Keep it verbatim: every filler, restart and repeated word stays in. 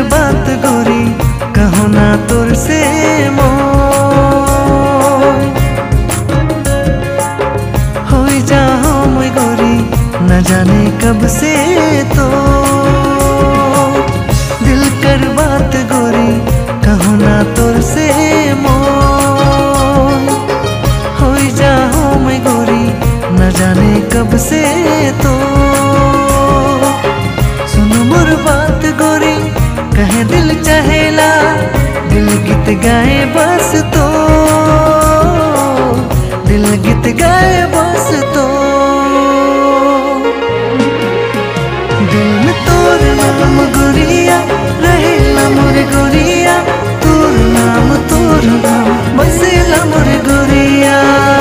बात गोरी कहो ना तोर से हो जाओ मैं गोरी न जाने कब से तो दिल कर बात गोरी कहो ना तोर से हो जाओ मैं गोरी न जाने कब से तो सुनो मोर बात गोरी कहे दिल चाहेला दिल गीत गाए बस तो दिल गीत गाए बस तो दिल में तोर नाम गोरिया रहेला मोर गोरिया तोर नाम तोर नाम बसेला मोर गोरिया।